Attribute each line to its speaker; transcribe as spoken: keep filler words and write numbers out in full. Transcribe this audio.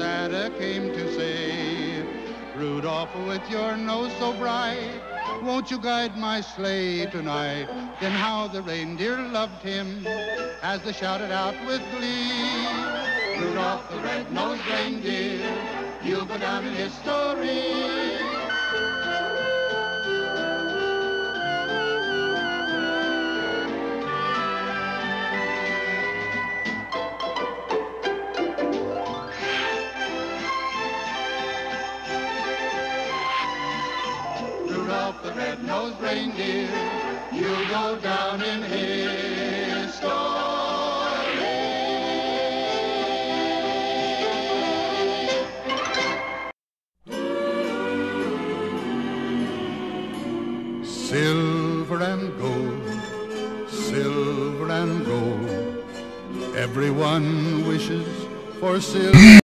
Speaker 1: Santa came to say, Rudolph, with your nose so bright, won't you guide my sleigh tonight? Then how the reindeer loved him as they shouted out with glee, Rudolph the red-nosed reindeer, you'll go down in history. Rudolph the red-nosed reindeer, you'll go down in history. Silver and gold, silver and gold, everyone wishes for silver.